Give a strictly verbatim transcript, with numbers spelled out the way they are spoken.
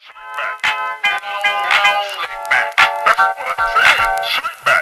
Slick back. No, no, slick back. That's what I said. Slick back.